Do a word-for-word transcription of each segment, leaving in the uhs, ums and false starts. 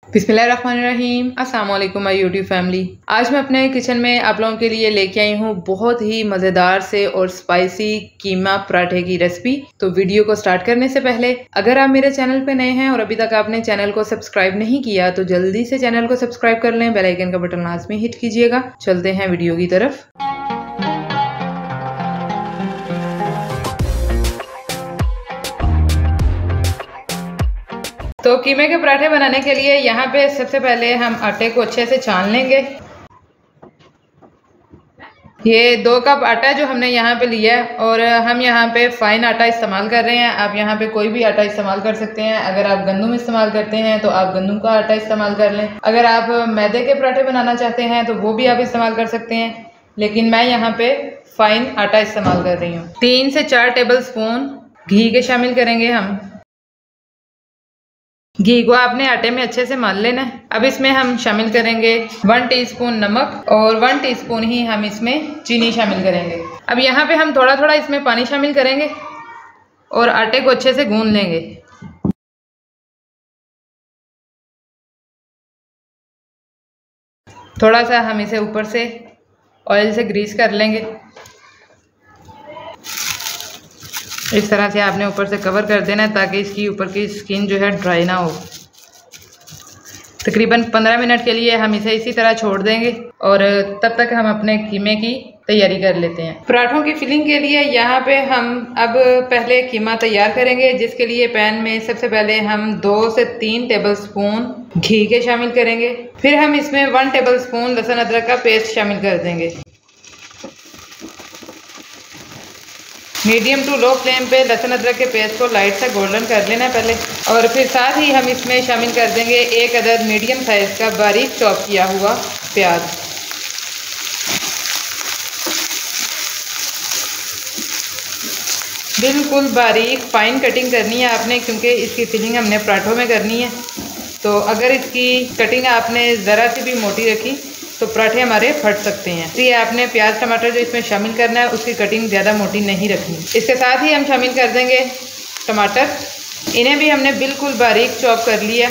बिस्मिल्लाहिर्रहमानिर्रहीम। अस्सलाम वालेकुम माय यूट्यूब फैमिली। आज मैं अपने किचन में आप लोगों के लिए लेके आई हूँ बहुत ही मज़ेदार से और स्पाइसी कीमा पराठे की रेसिपी। तो वीडियो को स्टार्ट करने से पहले अगर आप मेरे चैनल पे नए हैं और अभी तक आपने चैनल को सब्सक्राइब नहीं किया तो जल्दी से चैनल को सब्सक्राइब कर लें, बेल आइकन का बटन लाजमी हिट कीजिएगा। चलते हैं वीडियो की तरफ। तो कीमे के पराठे बनाने के लिए यहाँ पे सबसे पहले हम आटे को अच्छे से छान लेंगे। ये दो कप आटा जो हमने यहाँ पे लिया है और हम यहाँ पे फाइन आटा इस्तेमाल कर रहे हैं। आप यहाँ पे कोई भी आटा इस्तेमाल कर सकते हैं। अगर आप गंदम इस्तेमाल करते हैं तो आप गंदम का आटा इस्तेमाल कर लें। अगर आप मैदे के पराठे बनाना चाहते हैं तो वो भी आप इस्तेमाल कर सकते हैं, लेकिन मैं यहाँ पे फाइन आटा इस्तेमाल कर रही हूँ। तीन से चार टेबल स्पून घी के शामिल करेंगे हम। घी को आपने आटे में अच्छे से मान लेना है। अब इसमें हम शामिल करेंगे वन टीस्पून नमक और वन टीस्पून ही हम इसमें चीनी शामिल करेंगे। अब यहाँ पे हम थोड़ा थोड़ा इसमें पानी शामिल करेंगे और आटे को अच्छे से गूंद लेंगे। थोड़ा सा हम इसे ऊपर से ऑयल से ग्रीस कर लेंगे। इस तरह से आपने ऊपर से कवर कर देना है ताकि इसकी ऊपर की स्किन जो है ड्राई ना हो। तकरीबन पंद्रह मिनट के लिए हम इसे इसी तरह छोड़ देंगे और तब तक हम अपने कीमे की तैयारी कर लेते हैं। पराठों की फिलिंग के लिए यहाँ पे हम अब पहले कीमा तैयार करेंगे, जिसके लिए पैन में सबसे पहले हम दो से तीन टेबल स्पून घी के शामिल करेंगे। फिर हम इसमें वन टेबल स्पून लहसुन अदरक का पेस्ट शामिल कर देंगे। मीडियम टू लो फ्लेम पे लहसुन अदरक के पेस्ट को लाइट सा गोल्डन कर लेना है पहले, और फिर साथ ही हम इसमें शामिल कर देंगे एक अदद मीडियम साइज का बारीक चॉप किया हुआ प्याज। बिल्कुल बारीक फाइन कटिंग करनी है आपने, क्योंकि इसकी फिलिंग हमने पराठों में करनी है। तो अगर इसकी कटिंग आपने ज़रा सी भी मोटी रखी तो पराठे हमारे फट सकते हैं। इसलिए आपने प्याज टमाटर जो इसमें शामिल करना है उसकी कटिंग ज़्यादा मोटी नहीं रखनी। इसके साथ ही हम शामिल कर देंगे टमाटर। इन्हें भी हमने बिल्कुल बारीक चॉप कर लिया।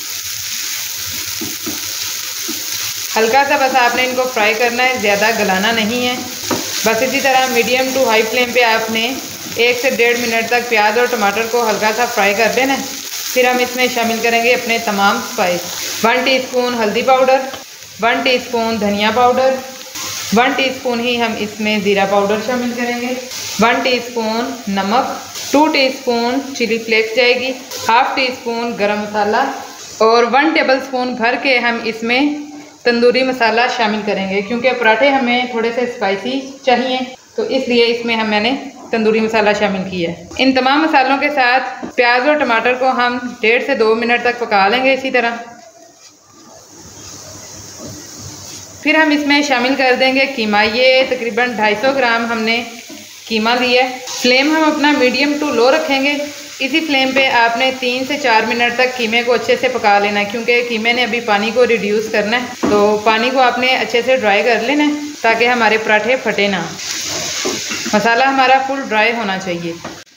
हल्का सा बस आपने इनको फ्राई करना है, ज़्यादा गलाना नहीं है। बस इसी तरह मीडियम टू हाई फ्लेम पे आपने एक से डेढ़ मिनट तक प्याज और टमाटर को हल्का सा फ्राई कर देना है। फिर हम इसमें शामिल करेंगे अपने तमाम स्पाइस। वन टीस्पून हल्दी पाउडर, वन टीस्पून धनिया पाउडर, वन टीस्पून ही हम इसमें ज़ीरा पाउडर शामिल करेंगे, वन टीस्पून नमक, टू टीस्पून चिली फ्लेक्स जाएगी, half teaspoon garam masala और वन टेबलस्पून भर के हम इसमें तंदूरी मसाला शामिल करेंगे। क्योंकि पराठे हमें थोड़े से स्पाइसी चाहिए तो इसलिए इसमें हम मैंने तंदूरी मसाला शामिल किया है। इन तमाम मसालों के साथ प्याज और टमाटर को हम डेढ़ से दो मिनट तक पका लेंगे इसी तरह। फिर हम इसमें शामिल कर देंगे कीमा। ये तकरीबन दो सौ पचास ग्राम हमने कीमा लिया है। फ्लेम हम अपना मीडियम टू लो रखेंगे। इसी फ्लेम पे आपने तीन से चार मिनट तक कीमे को अच्छे से पका लेना है, क्योंकि कीमे ने अभी पानी को रिड्यूस करना है। तो पानी को आपने अच्छे से ड्राई कर लेना है ताकि हमारे पराठे फटे ना। मसाला हमारा फुल ड्राई होना चाहिए।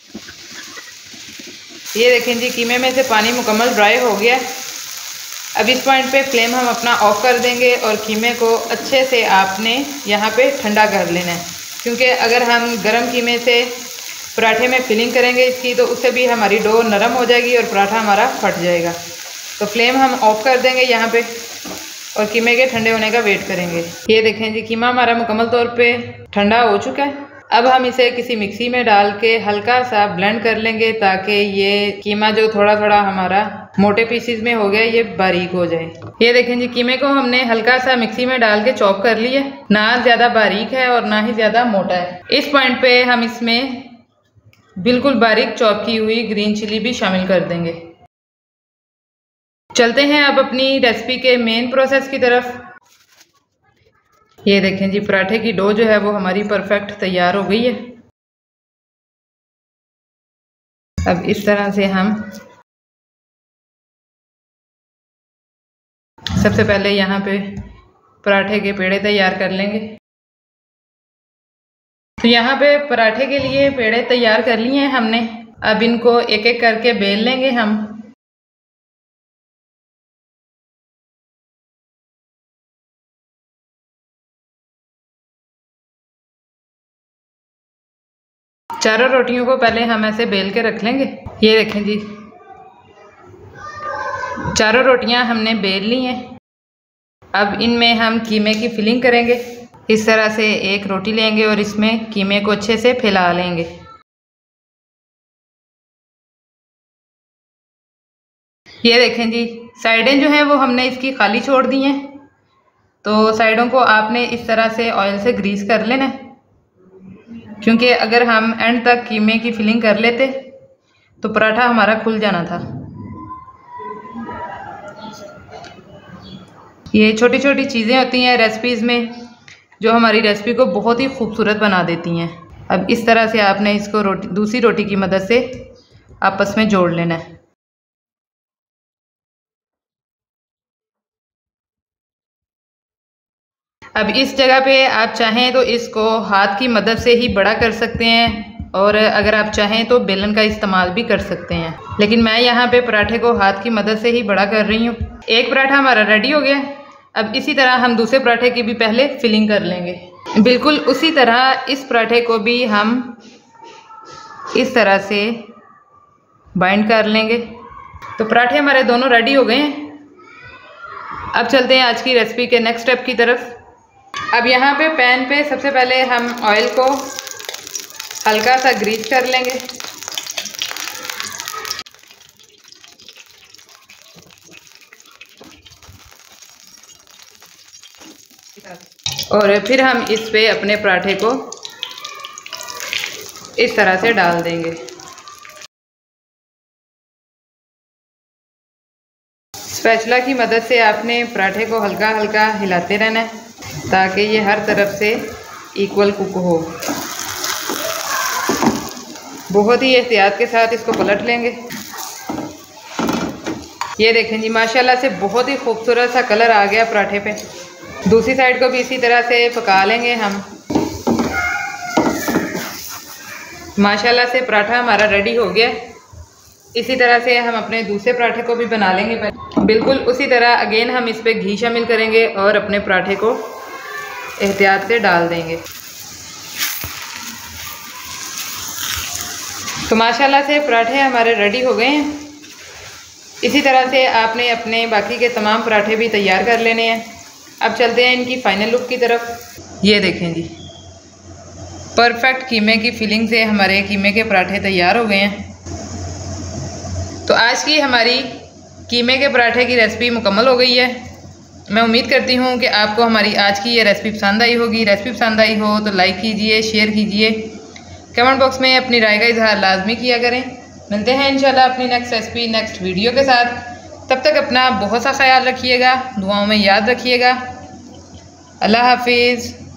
ये देखें जी, कीमे में से पानी मुकम्मल ड्राई हो गया। अब इस पॉइंट पे फ्लेम हम अपना ऑफ कर देंगे और कीमे को अच्छे से आपने यहाँ पे ठंडा कर लेना है, क्योंकि अगर हम गरम कीमे से पराठे में फिलिंग करेंगे इसकी तो उससे भी हमारी डो नरम हो जाएगी और पराठा हमारा फट जाएगा। तो फ्लेम हम ऑफ कर देंगे यहाँ पे और कीमे के ठंडे होने का वेट करेंगे। ये देखें जी, कीमा हमारा मुकम्मल तौर पे ठंडा हो चुका है। अब हम इसे किसी मिक्सी में डाल के हल्का सा ब्लेंड कर लेंगे ताकि ये कीमा जो थोड़ा थोड़ा हमारा मोटे पीसीज में हो गया ये बारीक हो जाए। ये देखें जी, कीमे को हमने हल्का सा मिक्सी में डाल के चॉप कर लिया। ना ज़्यादा बारीक है और ना ही ज़्यादा मोटा है। इस पॉइंट पे हम इसमें बिल्कुल बारीक चॉप की हुई ग्रीन चिली भी शामिल कर देंगे। चलते हैं अब अपनी रेसिपी के मेन प्रोसेस की तरफ। ये देखें जी, पराठे की डो जो है वो हमारी परफेक्ट तैयार हो गई है। अब इस तरह से हम सबसे पहले यहाँ पे पराठे के पेड़े तैयार कर लेंगे। तो यहाँ पे पराठे के लिए पेड़े तैयार कर लिए हैं हमने। अब इनको एक एक करके बेल लेंगे हम। चारों रोटियों को पहले हम ऐसे बेल के रख लेंगे। ये देखें जी, चारों रोटियां हमने बेल ली हैं। अब इनमें हम कीमे की फिलिंग करेंगे। इस तरह से एक रोटी लेंगे और इसमें कीमे को अच्छे से फैला लेंगे। ये देखें जी, साइडें जो हैं वो हमने इसकी खाली छोड़ दी हैं। तो साइडों को आपने इस तरह से ऑयल से ग्रीस कर लेना है, क्योंकि अगर हम एंड तक कीमे की फिलिंग कर लेते तो पराठा हमारा खुल जाना था। ये छोटी छोटी चीज़ें होती हैं रेसिपीज़ में जो हमारी रेसिपी को बहुत ही खूबसूरत बना देती हैं। अब इस तरह से आपने इसको रोटी दूसरी रोटी की मदद से आपस में जोड़ लेना है। अब इस जगह पे आप चाहें तो इसको हाथ की मदद से ही बड़ा कर सकते हैं, और अगर आप चाहें तो बेलन का इस्तेमाल भी कर सकते हैं, लेकिन मैं यहाँ पे पराठे को हाथ की मदद से ही बड़ा कर रही हूँ। एक पराठा हमारा रेडी हो गया। अब इसी तरह हम दूसरे पराठे की भी पहले फिलिंग कर लेंगे। बिल्कुल उसी तरह इस पराठे को भी हम इस तरह से बाइंड कर लेंगे। तो पराठे हमारे दोनों रेडी हो गए हैं। अब चलते हैं आज की रेसिपी के नेक्स्ट स्टेप की तरफ। अब यहाँ पे पैन पे सबसे पहले हम ऑयल को हल्का सा ग्रीस कर लेंगे। और फिर हम इस पे अपने पराठे को इस तरह से डाल देंगे। स्पैचुला की मदद से आपने पराठे को हल्का हल्का हिलाते रहना है ताकि ये हर तरफ से इक्वल कुक हो। बहुत ही एहतियात के साथ इसको पलट लेंगे। ये देखें जी, माशाल्लाह से बहुत ही खूबसूरत सा कलर आ गया पराठे पे। दूसरी साइड को भी इसी तरह से पका लेंगे हम। माशाल्लाह से पराठा हमारा रेडी हो गया। इसी तरह से हम अपने दूसरे पराठे को भी बना लेंगे। बिल्कुल उसी तरह अगेन हम इस पे घी शामिल करेंगे और अपने पराठे को एहतियात से डाल देंगे। तो माशाल्लाह से पराठे हमारे रेडी हो गए हैं। इसी तरह से आपने अपने बाकी के तमाम पराठे भी तैयार कर लेने हैं। अब चलते हैं इनकी फाइनल लुक की तरफ। ये देखें जी, परफेक्ट कीमे की फिलिंग से हमारे कीमे के पराठे तैयार हो गए हैं। तो आज की हमारी कीमे के पराठे की रेसिपी मुकम्मल हो गई है। मैं उम्मीद करती हूँ कि आपको हमारी आज की ये रेसिपी पसंद आई होगी। रेसिपी पसंद आई हो तो लाइक कीजिए, शेयर कीजिए, कमेंट बॉक्स में अपनी राय का इजहार लाजमी किया करें। मिलते हैं इंशाल्लाह अपनी नेक्स्ट रेसिपी नेक्स्ट वीडियो के साथ। तब तक अपना बहुत सा ख्याल रखिएगा, दुआओं में याद रखिएगा। अल्लाह हाफिज़।